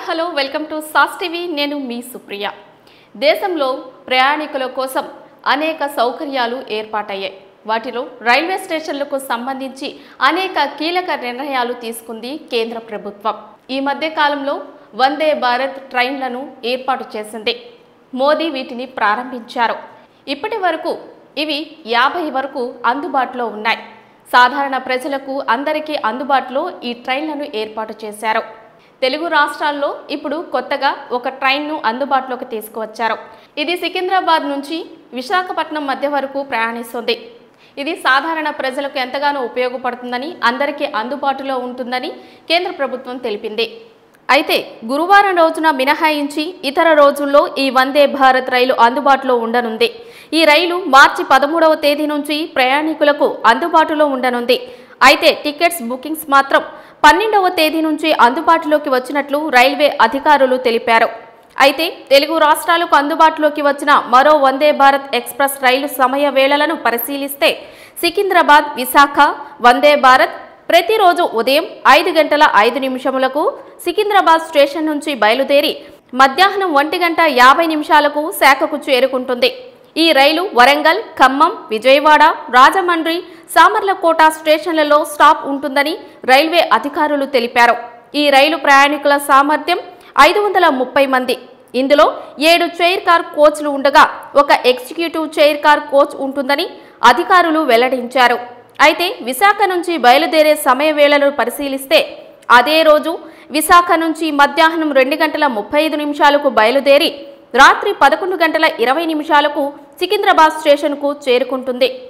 Hello welcome to సాస్ TV. నేను మీ సుప్రియ. దేశంలో ప్రయాణికుల కోసం అనేక సౌకర్యాలు ఏర్పాటయ్యాయి. వాటిలో రైల్వే స్టేషన్లకు సంబంధించి అనేక కీలక నిర్ణయాలు తీసుకుంది కేంద్ర ప్రభుత్వం. ఈ మధ్య కాలంలో వందే భారత్ ట్రైన్లను ఏర్పాటు చేసింది. మోదీ వీటిని ప్రారంభించారు. ఇప్పటి వరకు ఇవి 50 వరకు అందుబాటులో ఉన్నాయి. సాధారణ ప్రజలకు అందరికీ అందుబాటులో ఈ ట్రైన్లను ఏర్పాటు చేశారు. తెలుగు రాష్ట్రాల్లో ఇప్పుడు కొత్తగా ఒక ట్రైన్ను అందుబాటులోకి తీసుకువచ్చారు. ఇది సికింద్రాబాద్ నుంచి విశాఖపట్నం మధ్య వరకు ప్రయాణిస్తుంది. ఇది సాధారణ ప్రజలకు ఎంతగానో ఉపయోగపడుతుందని, అందరికీ అందుబాటులో ఉంటుందని కేంద్ర ప్రభుత్వం తెలిపింది. అయితే గురువారం రోజున మినహాయించి ఇతర రోజుల్లో ఈ వందే భారత్ రైలు అందుబాటులో ఉండనుంది. ఈ రైలు మార్చి 13వ తేదీ నుంచి ప్రయాణికులకు అందుబాటులో ఉండనుంది. అయితే టికెట్స్ బుకింగ్స్ మాత్రం 12వ తేదీ నుంచి అందుబాటులోకి వచ్చినట్లు రైల్వే అధికారులు తెలిపారు. అయితే తెలుగు రాష్ట్రాలకు అందుబాటులోకి వచ్చిన మరో వందే భారత్ ఎక్స్ప్రెస్ రైలు సమయ వేళలను పరిశీలిస్తే సికింద్రాబాద్ విశాఖ వందే భారత్ ప్రతిరోజు ఉదయం 5 గంటల 5 నిమిషములకు సికింద్రాబాద్ స్టేషన్ నుంచి బయలుదేరి మధ్యాహ్నం 1 గంట 50 నిమిషాలకు శాఖకు చేరుకుంటుంది. ఈ రైలు వరంగల్, ఖమ్మం, విజయవాడ, రాజమండ్రి, సామర్లకోట స్టేషన్లలో స్టాప్ ఉంటుందని రైల్వే అధికారులు తెలిపారు. ఈ రైలు ప్రయాణికుల సామర్థ్యం 530 మంది. ఇందులో 7 చైర్ కార్ కోచ్లు ఉండగా ఒక ఎగ్జిక్యూటివ్ చైర్ కార్ కోచ్ ఉంటుందని అధికారులు వెల్లడించారు. అయితే విశాఖ నుంచి బయలుదేరే సమయ వేళలను పరిశీలిస్తే అదే రోజు విశాఖ నుంచి మధ్యాహ్నం 2 గంటల 35 నిమిషాలకు బయలుదేరి రాత్రి 11 గంటల 20 నిమిషాలకు సికింద్రాబాద్ స్టేషన్కు చేరుకుంటుంది.